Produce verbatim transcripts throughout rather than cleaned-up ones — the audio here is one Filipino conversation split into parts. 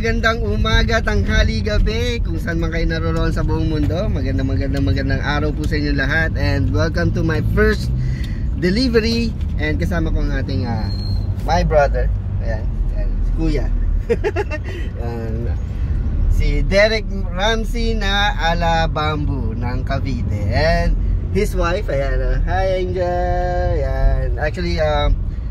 magandang umaga, tanghali, gabi, kung saan man kayo naroon sa buong mundo. Magandang magandang magandang araw po sa inyo lahat. And welcome to my first delivery. And kasama ko ang ating uh, my brother. Ayan, ayan si Kuya. Ayan, si Derek Ramsey na ala Bamboo ng Cavite. And his wife, ayan, uh, hi Angel. Ayan, actually, um,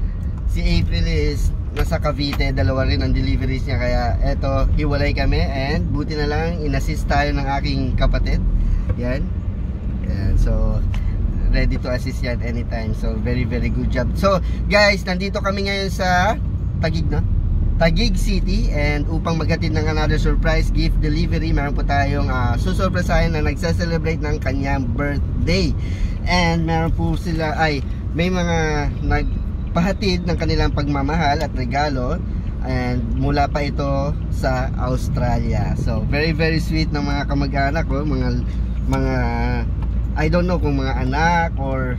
si April is nasa Cavite, dalawa rin ang deliveries niya, kaya eto, hiwalay kami. And buti na lang, inassist tayo ng aking kapatid. Yan, yan. So ready to assist yan anytime. So very very good job. So guys, nandito kami ngayon sa Taguig, no? Taguig City, and upang maghatid ng another surprise gift delivery, meron po tayong uh, susurpresahin na nagse-celebrate ng kanyang birthday. And meron po sila, ay may mga nag pahatid ng kanilang pagmamahal at regalo, and mula pa ito sa Australia. So very very sweet ng mga kamag-anak ko, mga mga I don't know kung mga anak or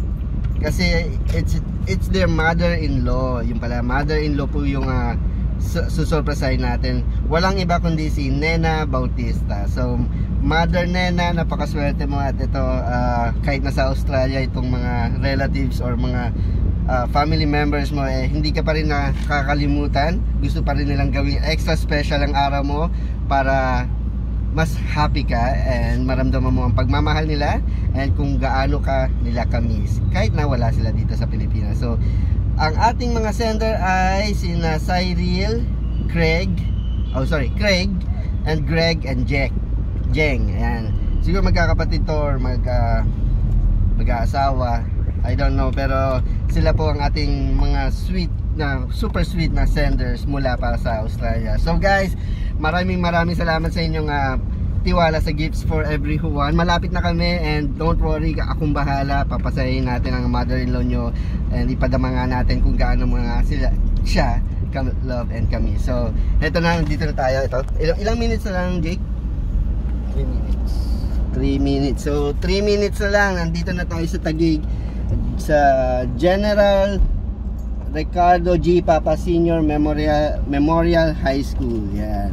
kasi it's it's their mother-in-law. Yung pala mother-in-law po yung uh, susurpresahin natin. Walang iba kundi si Nena Bautista. So Mother Nena, napakaswerte mo, at ito uh, kahit nasa Australia itong mga relatives or mga Uh, family members mo, eh hindi ka pa rin nakakalimutan. Gusto pa rin nilang gawing extra special ang araw mo para mas happy ka and maramdaman mo ang pagmamahal nila and kung gaano ka nila ka-miss kahit na wala sila dito sa Pilipinas. So ang ating mga sender ay sina Cyril, Craig, oh sorry, Craig and Greg and Jack, Jeng. Ayan, siguro magkakapatid to or mag uh, mag-aasawa, I don't know, pero sila po ang ating mga sweet na super sweet na senders mula para sa Australia. So guys, maraming maraming salamat sa inyong uh, tiwala sa gifts for everyone. Malapit na kami, and don't worry, akong bahala. Papasahin natin ang mother-in-law nyo and ipadama nga natin kung gaano mga sila siya love and kami. So eto na, dito na tayo. Ito, ilang, ilang minutes na lang, Jake? three minutes. three minutes. So three minutes na lang, nandito na tayo sa Taguig, sa General Ricardo G. Papa Senior Memorial Memorial High School. Yan.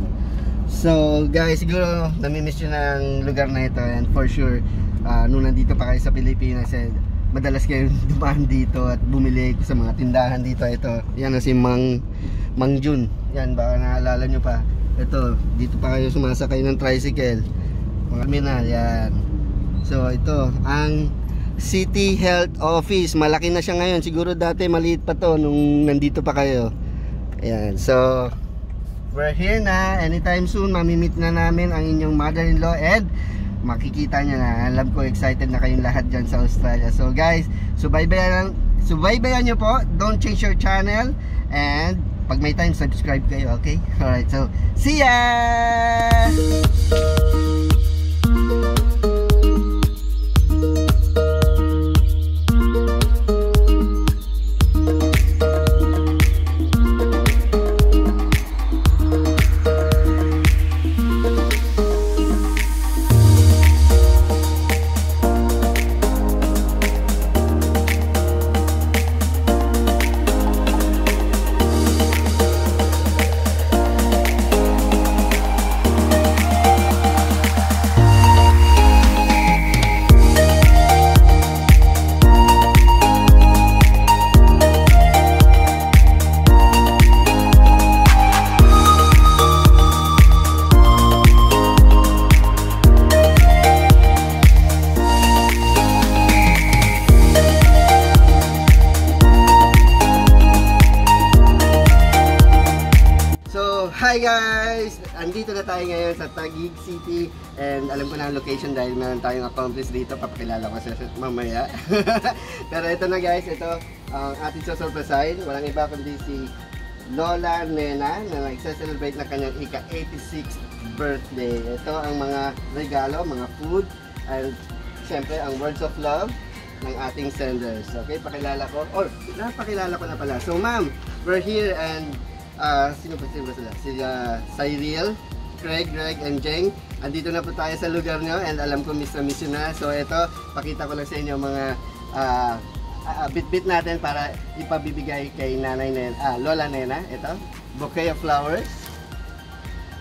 So guys, siguro namimiss nyo na ang lugar na ito, and for sure uh, nung nandito pa kayo sa Pilipinas, eh, madalas kayo dumaan dito at bumili sa mga tindahan dito. Ito, yan na si Mang Mang Jun. Yan, baka naalala nyo pa. Ito, dito pa kayo sumasakay ng tricycle, mga terminal. Yan. So ito ang City Health Office. Malaki na siya ngayon. Siguro dati maliit pa to nung nandito pa kayo. Ayan. So we're here na. Anytime soon mamimit na namin ang inyong mother-in-law, and makikita nyo na. Alam ko excited na kayong lahat dyan sa Australia. So guys, subaybayan, subaybayan nyo po. Don't change your channel, and pag may time, subscribe kayo. Okay? Alright. So see ya! Hi guys! Andito na tayo ngayon sa Taguig City, and alam ko na ang location dahil meron tayong accomplice dito. Papakilala ko sa mamaya. Pero ito na guys, ito ang ating susurpresahin. Walang iba kundi si Lola Nena na nagse-celebrate na kanyang ika eighty-sixth birthday. Ito ang mga regalo, mga food, and syempre ang words of love ng ating senders. Okay, pakilala ko. Or, napakilala ko na pala. So ma'am, we're here, and Uh, sino ba sino ba sila? Sila Cyril, Craig, Greg, and Jeng. Andito na po tayo sa lugar nyo, and alam ko miss na miss yun na. So ito, pakita ko lang sa inyo mga uh, uh, bit-bit natin para ipabibigay kay Nanay Nena, ah, Lola Nena. Ito, bouquet of flowers.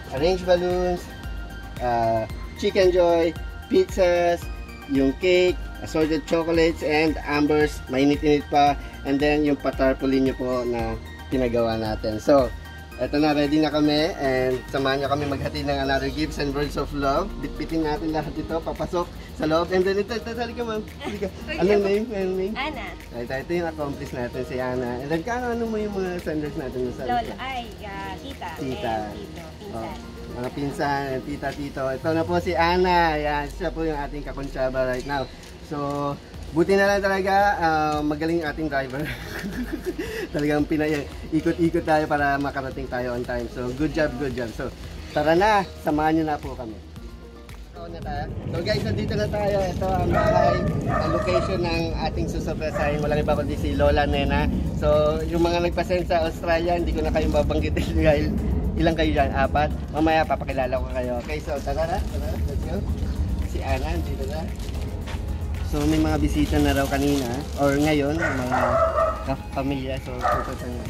arranged balloons, uh, chicken joy, pizzas, yung cake, assorted chocolates, and ambers, mainit-init pa, and then yung patarpaulin nyo po na pinagawa natin. So, eto na, ready na kami, and samahan nyo kami maghatid ng another gifts and words of love. Bitbitin natin lahat ito, papasok sa loob, and then ito, ito, sali ka ma'am. Anong name? Anong name? Ana. Ito, ito yung accomplice natin, si Ana. And then, kano, ano mo yung mga senders natin? Lola, ay, uh, tita. Tita. And tito, pinsan. Oh, mga pinsan, tita, tito. Ito na po si Ana. Yan, siya po yung ating kakonsyaba right now. So, buti na lang talaga, uh, magaling ating driver. Talagang pinay ikot-ikot tayo para makarating tayo on time. So, good job, good job. So, tara na, samahan nyo na po kami. Na tayo. So guys, nandito na tayo. Ito ang bahay, ang location ng ating susurpresahin. Walang iba kundi si Lola Nena. So, yung mga nagpasend sa Australia, hindi ko na kayong babanggitin dahil ilang kayo dyan? Apat. Mamaya papakilala ko kayo. Okay, so tara na, tara na, let's go. Si Ana, dito na. So, may mga bisita na raw kanina, or ngayon, mga pamilya. So, pupunta na.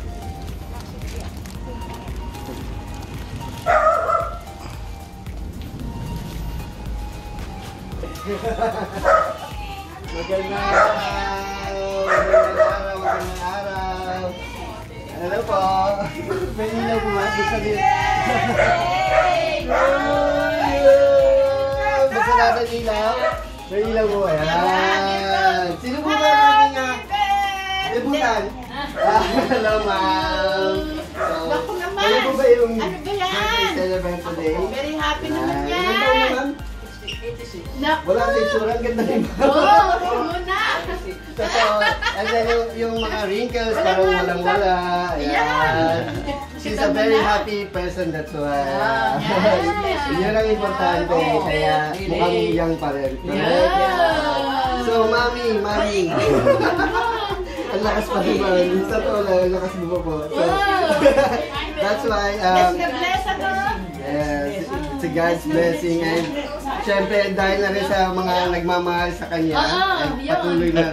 Magandang araw! Magandang araw! Magandang araw! Ano po? May ilaw po ba? Gusto din. Basta natin ilaw? May ilaw po. Ayan! Sino po ba natin nga? Debutan? Hello ma'am! Ano po ba yung celebrate today? Very happy naman yan! Ano po ma'am? Wala sa itsura, ang ganda rin ba? Oo, muna! Totoo. And then yung, yung mga wrinkles, parang walang-wala. Ayan. She's a very happy person, that's why. Yun ang importante, kaya mukhang young pa rin. So, mami, mami. Ang lakas pa rin ba? Sa to lang, ang lakas mo po. So, that's why, um, yes, it's a God's blessing. And syempre, dahil na rin sa mga nagmamahal sa kanya, ay patuloy na.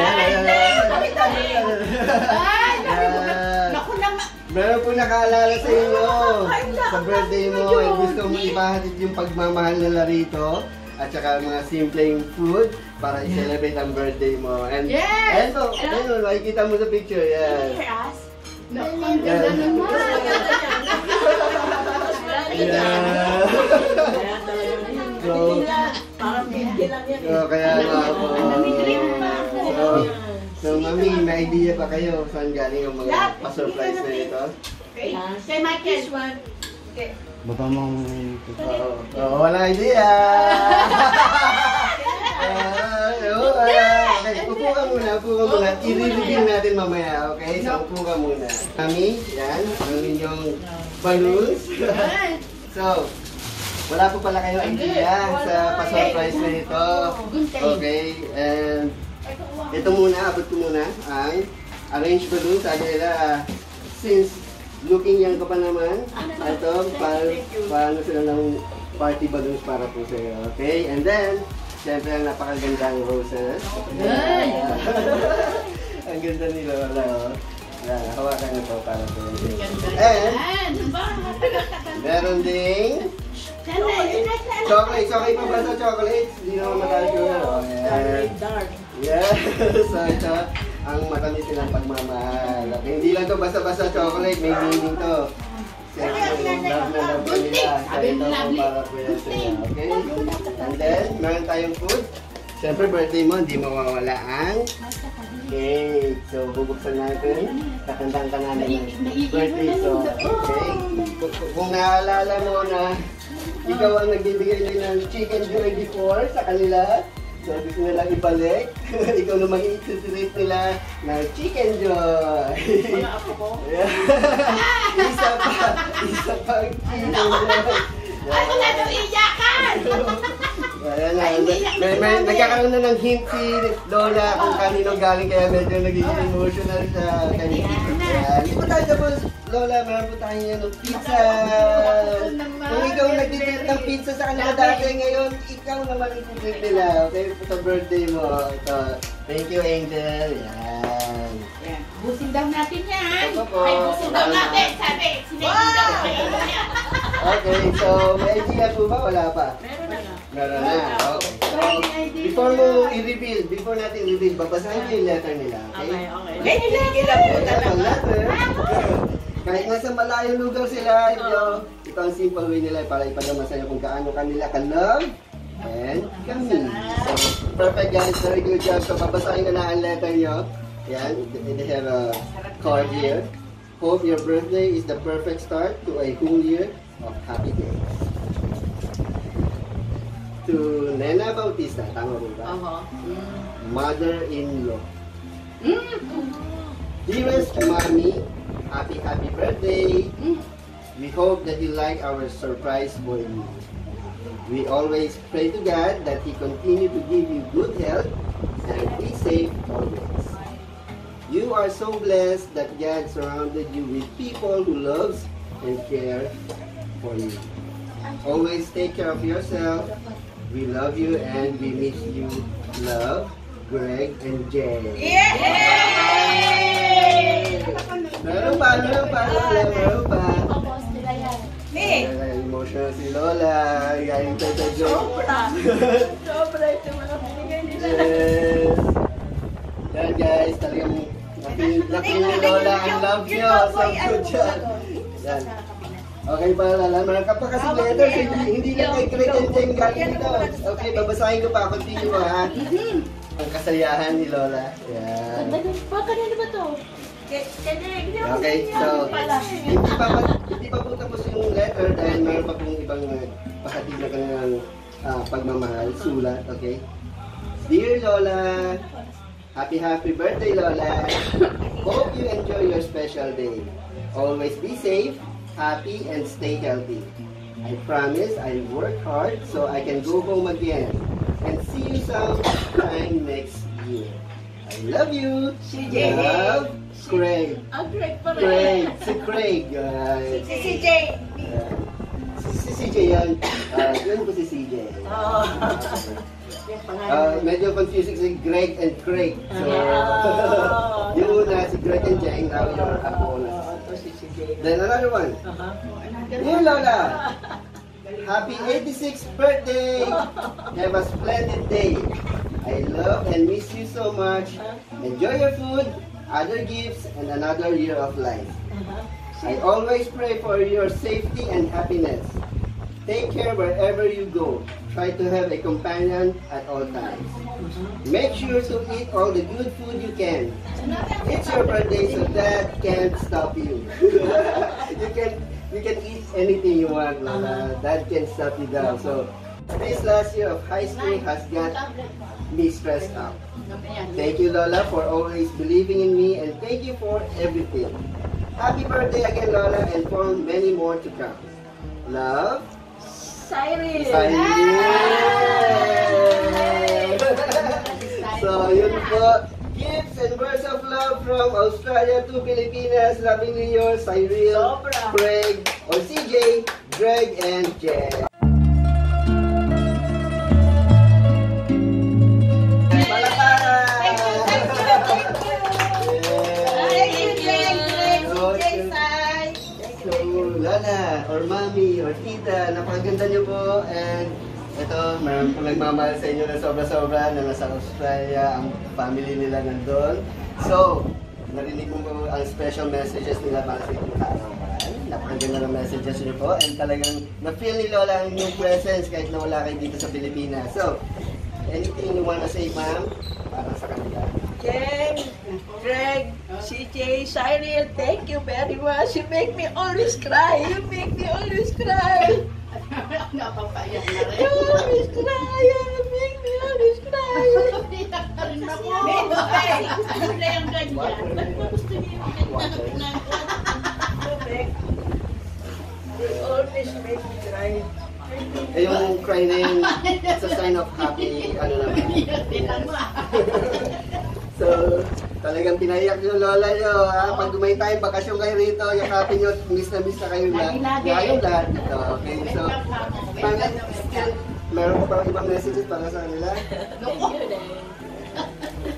Meron po nakaalala sa inyo sa birthday mo, and gusto mo ipahatid yung pagmamahal nila rito at saka mga simpleng food para i-celebrate ang birthday mo. And yes! Eto, ayun, makikita mo sa picture, yan. Ang ganda naman! Yeah. So, Parang hindi lang yan. so, kaya nga po. So, so, mami, may idea pa kayo saan galing ang mga pa-surprise na ito? Say Michael. One. Okay. Baba mo Oo, oh, wala idea! Uh, okay, upo ka muna, upo ka muna. I-review natin mamaya, okay? So, upo ka muna. Mami, yan, ang inyong balloons. So, wala po pala kayo idea sa pa-surprise na ito. Okay, and ito muna, abot ko muna ang arranged balloons. Sabi nila, since looking young ka pa naman, ito, paano, paano sila ng party balloons para po sa'yo. Okay, and then, siyempre, ang napakagandang roses. Ang ganda nila, wala. Yan, hawakan nyo po para po. And, meron ding chocolates. Okay pa ba sa chocolates? Hindi naman matalas yun. Yes, so ito, ang matamis nilang pagmamahal. Okay, hindi lang to basta-basta chocolate, may meaning to. Siyempre, love na love pa nila. So ito po para po yan sila. Okay? And then, meron tayong food. Siyempre, birthday mo, hindi mawawala ang cake. So, bubuksan natin. Katandang ka namin ng birthday. So, okay. Kung naalala mo na ikaw ang nagbibigay din ng chicken joy before sa kanila, so gusto nila ibalik. Ikaw naman i-treat nila ng chicken joy. Wala ako po. Isa pa. Isa pa ang chicken joy. Ay, wala nang iyakan! Ayan na, may, may, nagkakaroon na ng hint si Lola kung kanino galing, kaya medyo nagiging emotional siya. Ayan, hindi po tayo tapos, Lola, meron po tayo yan ng pizza. Kung ikaw nagtitreat ng pizza sa kanila dati, ngayon, ikaw naman ititreat nila. Okay, sa birthday mo. Ito, thank you, Angel. Yan. Busin daw natin yan. Ito po. Ay, busin daw natin. Sabi, sinayin daw. Okay, so may idea po ba? Wala pa? Meron na nga. Meron na. Okay. So, before mo i-reveal, before natin i-reveal, babasahin niyo yung letter nila. Okay? Okay, okay. May tinigil lang po Ayan, talaga. ang letter. Kahit nasa malayong lugar sila, ito, ito ang simple way nila para ipadama sa inyo kung gaano kanila ka-love and kami. So, perfect guys, very good job. So, babasahin ko na ang letter nyo. Yan, they have a card here. Hope your birthday is the perfect start to a whole year of happy days. To Nena Bautista, tama mo ba? Uh-huh. Mother-in-law. Dearest Mommy, happy happy birthday. We hope that you like our surprise for you. We always pray to God that He continue to give you good health and be safe always. You are so blessed that God surrounded you with people who loves and care for you. Always take care of yourself. We love you and we miss you. Love, Greg and Jeng. Yay! Meron pa, meron pa, Lola, meron pa. Me! Emotional si Lola. Galing tayo sa joke. Sobra! Sobra ito mga binigay nila. Yes. Yan guys, talagang napil napil ni Lola ang love nyo. So good job. Yan. Okay pa, Lala. Meron ka pa kasi letters. Hindi, hindi lang kay Greg and Jeng galing dito. Okay, babasahin ko pa. Continue ha. Ang kasayahan ni Lola. Yan. Baka na ba to? Okay, so hindi pa hindi pa po tapos yung letter dahil meron pa pong ibang uh, pahatid na kanilang uh, pagmamahal, sulat, okay? Dear Lola, happy happy birthday Lola. Hope you enjoy your special day. Always be safe, happy and stay healthy. I promise I'll work hard so I can go home again and see you sometime next year. I love you. Si Jeng. Love, Craig. Ang Greg pa rin. Craig. Si Craig. Uh, Si C J. uh, si, si C J yan. Uh, yun po si C J. Oo. Uh, medyo confusing si Greg and Craig. So, Oh. yung una si Greg and Jeng. Now you're ako na. Ito si C J. Then another one. Dear Lola, happy eighty-sixth birthday. Have a splendid day. I love and miss you so much. Enjoy your food, other gifts, and another year of life. I always pray for your safety and happiness. Take care wherever you go. Try to have a companion at all times. Make sure to eat all the good food you can. It's your birthday, so that can't stop you. you can you can eat anything you want, Lola. That can stop you down. So this last year of high school has got me stressed out. Thank you, Lola, for always believing in me, and thank you for everything. Happy birthday again, Lola, and for many more to come. Love, Cyril. So, yun po. Gifts and words of love from Australia to Pilipinas. Lovingly yours, Cyril, Sobra. Craig, or C J, Greg, and Jeng. Lola, or Mami, or Tita, napakaganda niyo po, and ito, meron po nagmamahal sa inyo na sobra-sobra na nasa Australia, ang family nila nandun. So, narinig mo po ang special messages nila para sa inyong kaarawan. Napakaganda ng messages niyo po, and talagang na-feel ni Lola ang inyong presence kahit nawala kayo dito sa Pilipinas. So, anything you wanna say, ma'am, para sa kanila? Jeng, Greg, C J, Cyril, thank you very much. You make me always cry. You make me always cry. Napapayak na rin. You always cry. You make me always cry. Iyak na rin ako. Gusto nila yung ganyan. Ba't mo gusto niyo yung ganyan? You always make me cry. Eh, yung cry na yun, it's a sign of happy, ano naman. So, talagang pinaiyak yung lola nyo, ha? Pag may time, bakasyon kayo rito, yakapin nyo, miss na miss na kayo lahat. Ngayong lahat. So, okay, so, parang still, meron ko parang ibang messages para sa kanila.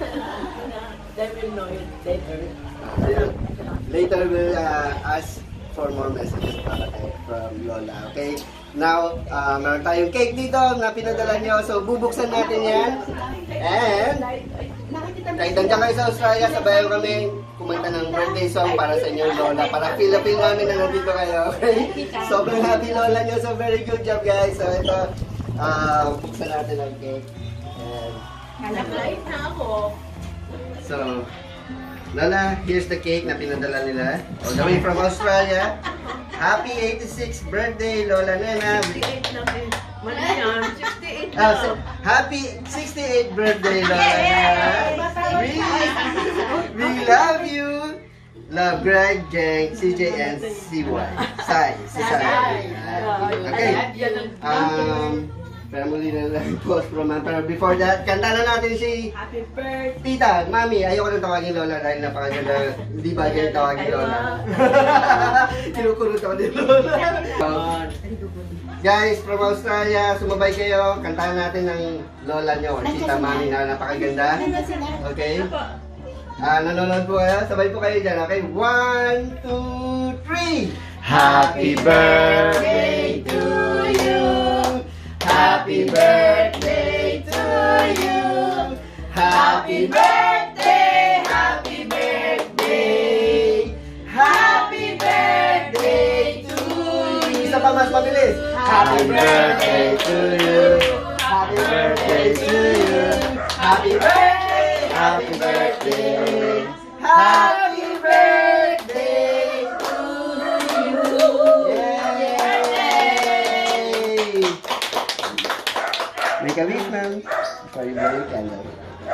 They will know it later. Later, we'll uh, ask for more messages para kayo from Lola. Okay? Now, uh, meron tayong cake dito na pinadala nyo. So, bubuksan natin yan. And, kahit nandiyan kayo sa Australia, sabayan kami kumanta ng birthday song para sa inyo, Lola. Para feel-feel namin na nandito kayo. Okay? Sobrang happy Lola nyo. So, very good job, guys. So, ito, uh, buksan natin ang cake. And, Nag-live na ako. so, Lola, here's the cake na pinadala nila. All the way from Australia. Happy eighty-sixth birthday, Lola Nena. sixty-eight na din. Mali yan. sixty-eight na. Ah, so, happy sixty-eighth birthday, Lola Nena. We, we love you. Love Greg, Jeng, C J, and C Y. Sai, si Sai. Okay. Um, pero muli na lang post from man. Pero before that, kanta na natin si Happy birthday. Tita, Mami. Ayoko nang tawagin Lola dahil napakaganda. Hindi ba ganyan tawagin Lola? Kinukurot ako ni Lola. Guys, from Australia, sumabay kayo. Kantahan natin ng Lola nyo. Tita, Mami na napakaganda. Okay? Ah, nanonood po kayo? Sabay po kayo dyan. Okay? One, two, three! Happy birthday to you! Happy birthday to you! Happy birthday! Happy birthday! Happy birthday to you! Isa pa mas mabilis! Happy birthday to you! Happy birthday to you! Happy birthday! Happy birthday! Happy birthday to you! Yay! Make a wish, ma'am. Before you blow your candle.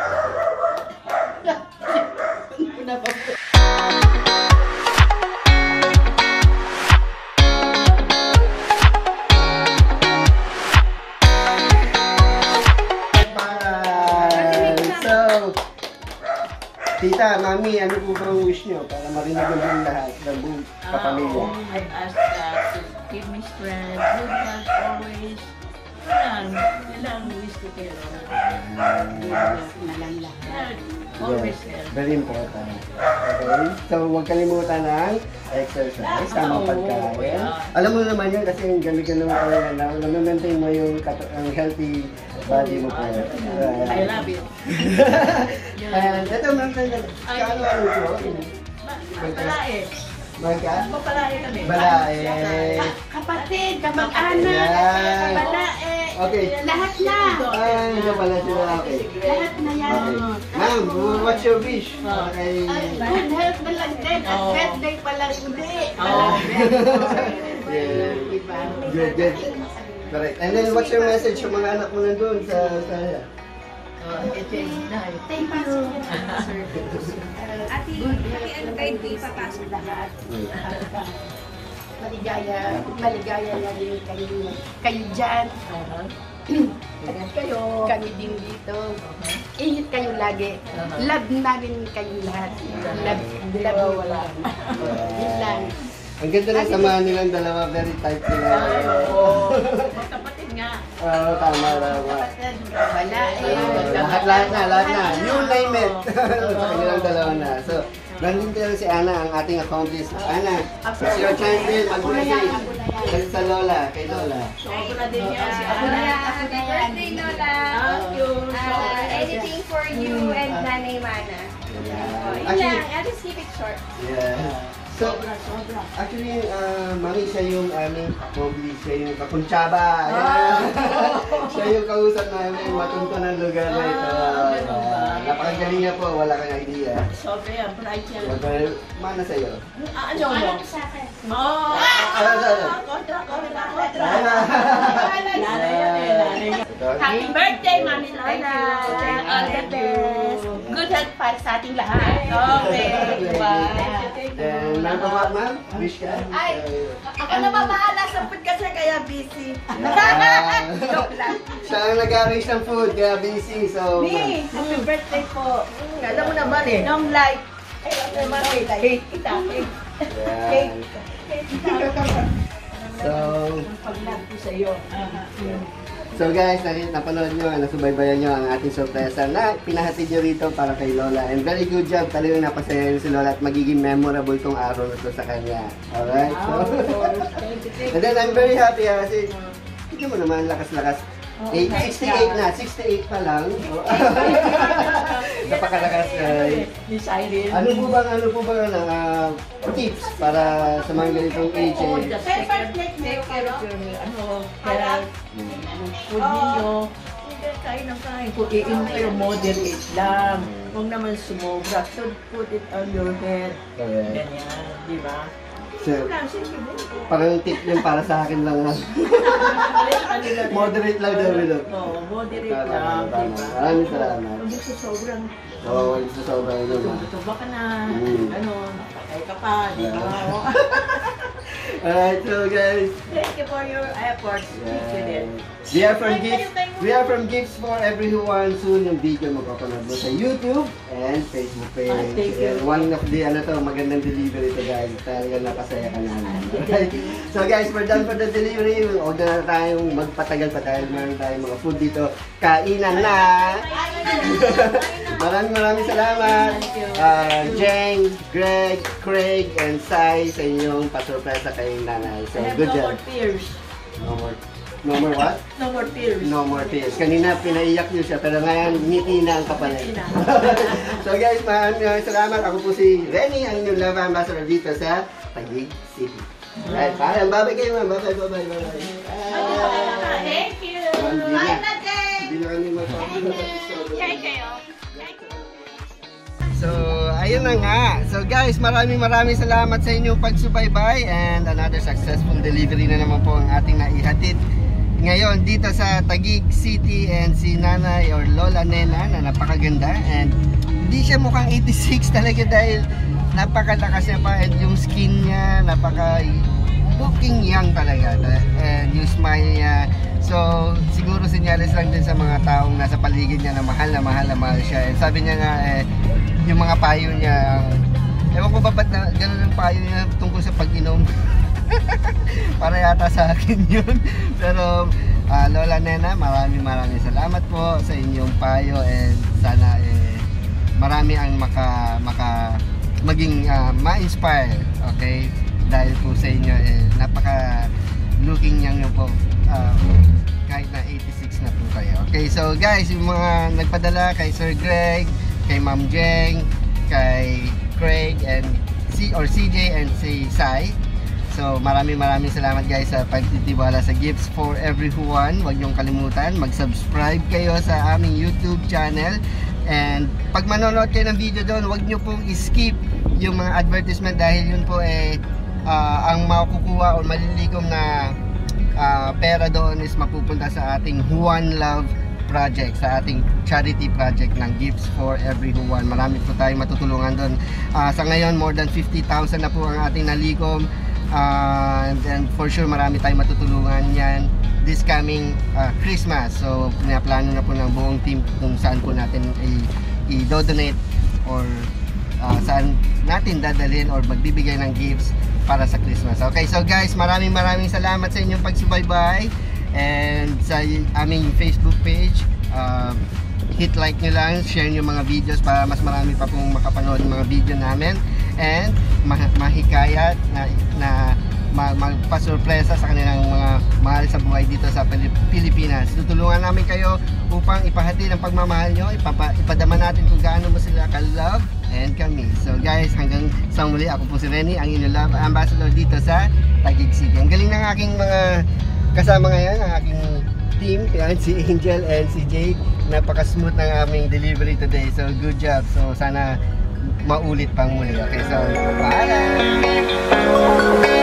So, Tita, Mami, ano po bang wish nyo para marinig ng lahat ng buong kapamilya? I ask God to give me strength, good health always. Yan, yan lang wish ko kayo. Good health na lang lahat. Always health. Very important. Okay? So, huwag kalimutan ng exercise, tamang pagkain. Alam mo naman yun kasi yung gamitin naman kayo na nag-maintain mo yung ang healthy body mo po. I love you. And ito, ma'am, kaano ano po? Balae. Magka? Balae kami. Balae. Kapatid, kamag-anak, Yan. balae, Okay. lahat na. Ay, hindi pala sila. Okay. Lahat na yan. Okay. Ma'am, what's your wish? Okay. Ay, good health na lang din. At Oo. birthday pa lang hindi. Oo. Yeah. Good, good. Correct. And then, what's your message sa mga anak mo nandun sa Australia? Thank Thank you. Ate, ate, ano kayo di papasok lahat? Maligaya, maligaya na din kayo, kayo dyan. Ingat kayo. Kami din dito. Ingat kayo lagi. Love namin kayo lahat. Love, love wala. Yun lang. Ang ganda ng samahan nilang dalawa. Very tight sila. Oo. Magkapatid nga. Oo, tama, tama. Wala eh. Lahat, lahat na, lahat na. You name it. Sa kanilang dalawa na. So, nandun tayo si Ana, ang ating accomplice. Ana, it's your chance din. Mag-message. Kasi sa Lola, kay Lola. So, ako na din yan. Si Ako Ana. na, happy birthday, Lola! Thank you. Ah, anything for you and Nanay Mana. Yeah. Yun Actually, lang, I'll just keep it short. yeah. So, actually, uh, Mami, siya yung aming accomplice, siya yung kakuntsaba. Ayan. Siya yung kausap namin, matunto ng lugar na ito. Uh, napakagaling niya po, wala kang idea. Sobe yan, bright yan. Well, mana sa'yo. Ah, ano mo? sa akin? Oo. Ano sa'yo? Kontra, kontra, kontra. Nanay Nanay yan eh, nanay. Happy birthday, Mami Lola! All the best. Good health para sa ating lahat. Okay. Bye. Then, meron pa ba, ma'am? Wish ka? Ay, ako na babahala sa food kasi kaya busy. Ah, siya ang nag-arrange ng food, kaya busy. So, Ni, happy birthday po. Alam mo naman eh. Long life. Ay, alam mo naman eh. Cake. Kita, cake. yeah. So, Pag-love ko sa'yo. So guys, napanood nyo, nasubaybayan nyo ang ating sorpresa na pinahatid nyo rito para kay Lola. And very good job, talagang napasaya nyo si Lola at magiging memorable tong araw na to sa kanya. Alright? So, and then I'm very happy ha, kasi tignan mo naman, lakas-lakas. eight, sixty-eight na, sixty-eight pa lang. Napakalakas guys. Miss Irene. Ano po bang, ano po bang uh, tips para sa mga ganitong age? Oh, just take care, take care of your, ano, health, food ninyo. Hindi, kain ng kain. Kung iin kayo, moderate lang. Huwag naman sumobra. So, put it on your head. Ganyan, di ba? So, parang tip yun para sa akin lang. Moderate lang daw ito. Oo, moderate lang. Maraming salamat. Hindi sa sobrang. Oo, hindi sa sobrang ito. Tuba ka na. Ano, napakay ka pa. Di ba? Alright, so guys. Thank you for your efforts. We are from Gifts. We are from Gifts for Everyone. Soon yung video magpapanood mo sa YouTube and Facebook page. Ah, thank you. And one of the ano to, magandang delivery to guys. Talagang napasaya ka namin. Alright. So guys, we're done for the delivery. Huwag na tayong magpatagal pa dahil meron tayong mga food dito. Kainan na! Maraming maraming salamat. Uh, Jeng, Greg, Craig, and Sai sa inyong pasurpresa kay nanay. So good job. No more tears. No more. No more what? No more tears. No more tears. Kanina pinaiyak niyo siya pero ngayon ngiti na ang kapalit. So guys, maraming salamat. Ako po si Renny, ang inyong love ambassador dito sa Taguig City. Alright, parang babay kayo ma'am. Babay, babay, babay. Thank you. Bye na, Jeng. Hindi na kami magpapalabas. So, ayun na nga. So guys, maraming maraming salamat sa inyong pagsubaybay and another successful delivery na naman po ang ating naihatid ngayon dito sa Taguig City, and si Nanay or Lola Nena na napakaganda, and hindi siya mukhang eighty-six talaga dahil napakalakas niya pa, and yung skin niya napaka looking young talaga, and yung smile niya. So siguro sinyalis lang din sa mga taong nasa paligid niya na mahal na mahal na mahal siya. And sabi niya nga eh, yung mga payo niya, ewan ko ba ba't na gano'n ang payo niya tungkol sa pag-inom. Para yata sa akin yun. Pero uh, Lola Nena, maraming maraming salamat po sa inyong payo, and sana eh, marami ang maka, maka maging uh, ma-inspire, okay? Dahil po sa inyo eh, napaka looking young nyo po, uh, kahit na eighty-six na po kayo. Okay, so guys, yung mga nagpadala kay Sir Greg, kay Ma'am Jeng, kay Craig, and C or C J, and si Sai. So maraming maraming salamat guys sa pagtitiwala sa Gifts for Everyone. Huwag niyong kalimutan, mag-subscribe kayo sa aming YouTube channel. And pag manonood kayo ng video doon, huwag niyo pong i-skip yung mga advertisement, dahil yun po eh uh, ang makukuha o malilikom na uh, pera doon is mapupunta sa ating One Love project, sa ating charity project ng Gifts for Everyone. Marami po tayong matutulungan doon. Uh, sa ngayon, more than fifty thousand na po ang ating nalikom. Uh, and then for sure marami tayong matutulungan yan this coming uh, Christmas. So pinaplano na po ng buong team kung saan po natin i-donate or uh, saan natin dadalhin or magbibigay ng gifts para sa Christmas. Okay, so guys, maraming maraming salamat sa inyong pagsubaybay, and sa aming Facebook page, uh, hit like nyo lang, share nyo mga videos para mas marami pa pong makapanood ng mga video namin, and ma mahikayat na, na ma magpasurpresa sa kanilang mga mahal sa buhay dito sa Pilipinas. Tutulungan namin kayo upang ipahatid ang pagmamahal nyo, ipapa, ipadama natin kung gaano mo sila ka-love and kami. So guys, hanggang sa muli, ako po si Renny, ang inyong love ambassador dito sa Taguig City. Ang galing ng aking mga kasama ngayon, ang aking team, yan, si Angel and si Jake. Napaka-smooth ng aming delivery today. So good job. So sana maulit pang muli. Okay, so paalam!